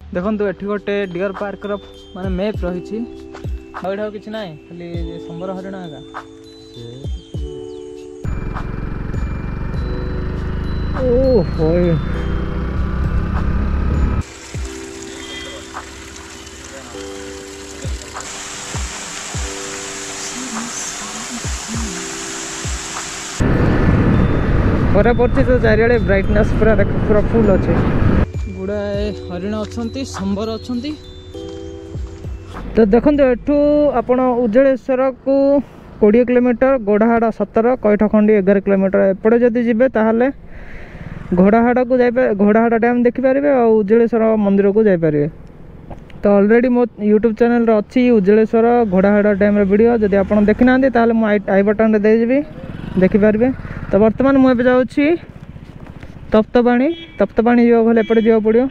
देखो एठी गोटे डियर पार्क माने मैप रही आउ कि ना खाली संबर हरिण आगा ओहो परे पड़े तो चारिड़े ब्राइटनेस पूरा देख पूरा फुल अच्छे गुड़ाए हरिण अच्छा संबर अच्छा तो देखो एठू आपण उज्जलेश्वर को 20 किलोमीटर गोड़ाहाड़ 17 कैठखंडी 11 किलोमीटर एपटे जदि जीवे ताहले घोड़ाहाड़ को जाए घोड़ाहाड़ डैम देखिपारे और उज्जलेश्वर मंदिर को जापारे। तो ऑलरेडी मो यूट्यूब चैनल अच्छी उज्जलेश्वर घोड़ाहाड़ डैम वीडियो जदि आप देखी ना आई बटन रे देदेवी देखिपारे। तो बर्तमान मुझे जाऊँगी तप्तपाणी जा भले एपटे जा पड़ो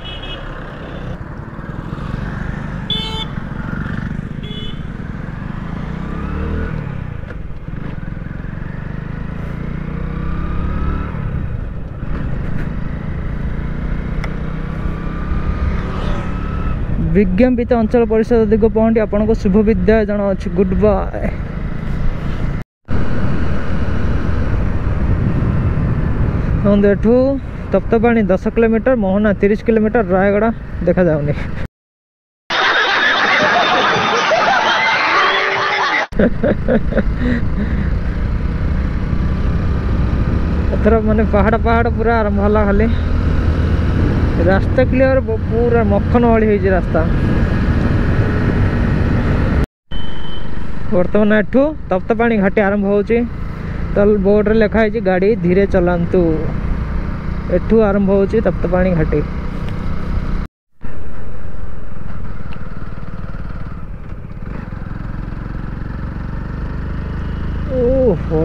विज्ञापित अंचल परिषद दिग पहुँची आपन को शुभ विद्या जन अच्छी गुड बाय। एठू तप्तपाणी 10 किलोमीटर मोहना 30 किलोमीटर रायगड़ा देखा जाऊनी एथर माने पहाड़ पहाड़ पूरा आरंभ होला खाली रास्ता क्लियर पूरा मक्खन वाली है रास्ता। बर्तमान एठू तप्तपाणी घाटी आरंभ होची तो बोर्ड रे लिखा है गाड़ी धीरे चलांतु एठू आरंभ होची तप्तपाणी घाटी। ओहो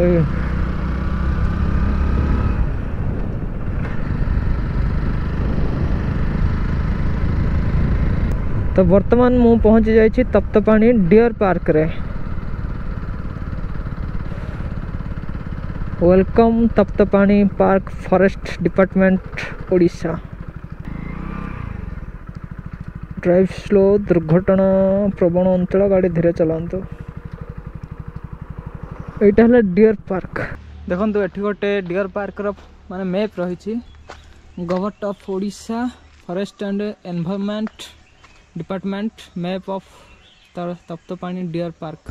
तो वर्तमान मु पहुंची जाइए तप्तपाणी डियर पार्क रे। Welcome Taptapani park forest department Odisha. Drive slow दुर्घटना प्रवण अंचल गाड़ी धीरे चलांतु। एटा हला डियर पार्क देखो एठी गोटे डियर पार्क माने मैप रही government of Odisha forest and environment department map of Taptapani deer park.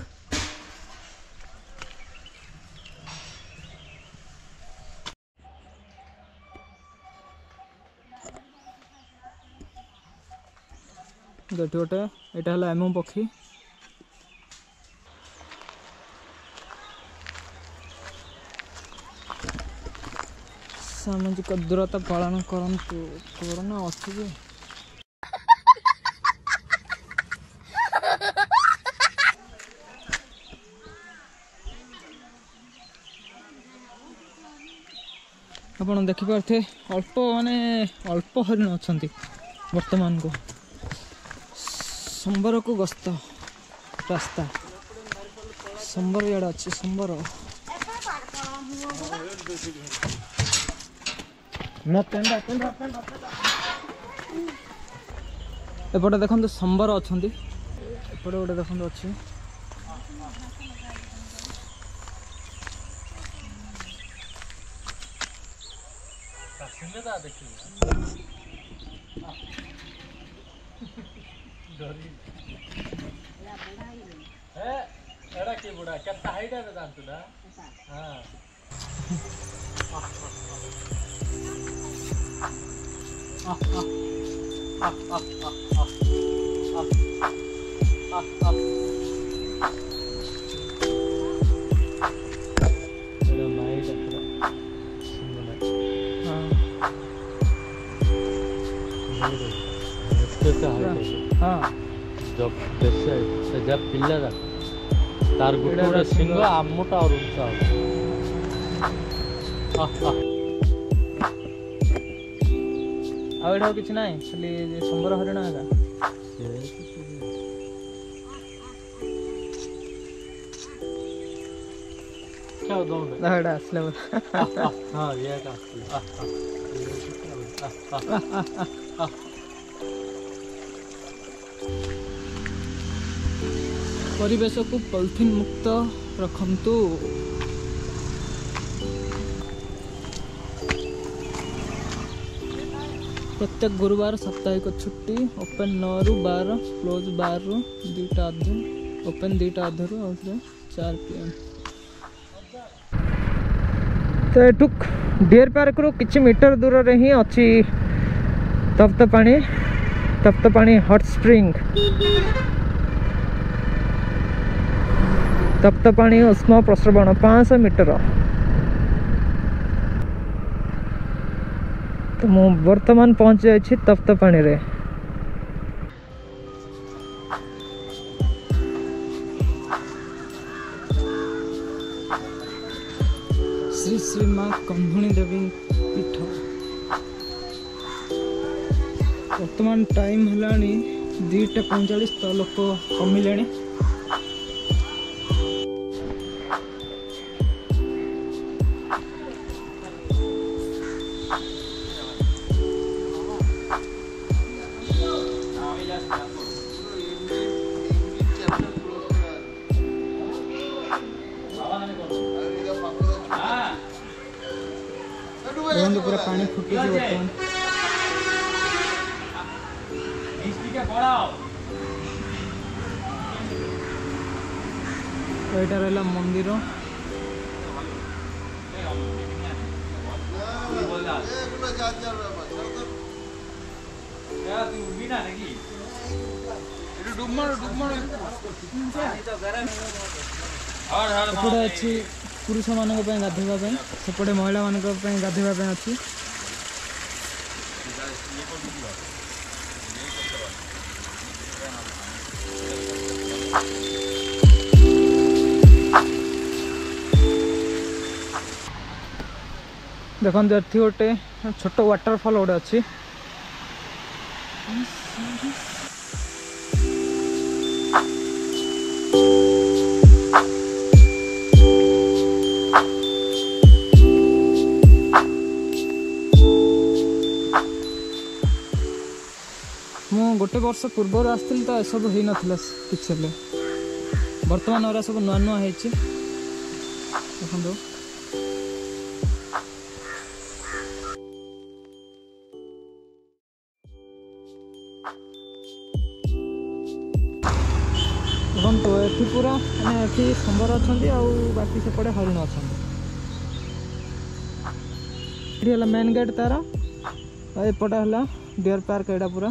गोटे यहाँ एमु पक्षी सामाजिक दूरता पालन करंतु कोरोना अच्छी आप देखिपे अल्प माने अल्प हरिण अच्छा वर्तमान को संबर को गस्त रास्ता संबर याडा अच्छी संबर एपटे देखो संबर अच्छा एपटे गोटे देखो अच्छी एड़ा की बुढ़ा केता हाइट है जानतु ना हां जब जब पिल्ला तार गुटे सिंह आमटा और उंचा आउ कि ना खाली संबर हरिण आगा आसले हाँ ये परिवेश को पॉलिथीन मुक्त रखंतु। प्रत्येक गुरुवार साप्ताहिक छुट्टी। ओपन 9 ରୁ 12, क्लोज 12 ରୁ 2टा अधे, ओपन 2टा अधे ରୁ 4 PM। तो एटुक डियर पार्क रू किछि मीटर दूर रे ही अछि तप्तपाणी हॉट स्प्रिंग। तप्तपाणी उष्म प्रस्रवण 500 मीटर। तो मु वर्तमान पहुंच जाइछि तप्तपाणी रे। श्री श्री माँ कंधुणी देवी पीठ। वर्तमान टाइम है 2:45। तो लोक कमिले। पूरा पानी फुटुची बर्तमान। तो यहाँ रहा मंदिर। एपटे अच्छी पुरुष मान गाधोवा, सेपटे महिला मान गाधोवा अच्छी। देखो ये गोटे छोट वाटरफॉल गोटे अच्छी। मु गोटे वर्ष पूर्व आसती तो सब हो नाला किसी हेल्ले। बर्तमान और सब नुआ नुआ देखो। देखो ये पूरा मैंने संबर अच्छा बाकी सेपटे हरिण अच्छा। ये मेन गेट तार एपटे है डियर पार्क। यहाँ पूरा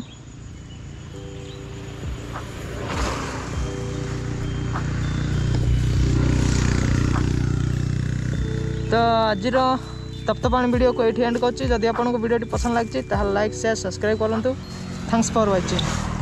तो आज तप्तपाणी वीडियो को ये एंड कर। जदि आपको वीडियो पसंद लगी लाइक शेयर सब्सक्राइब करूँ। Thanks for watching.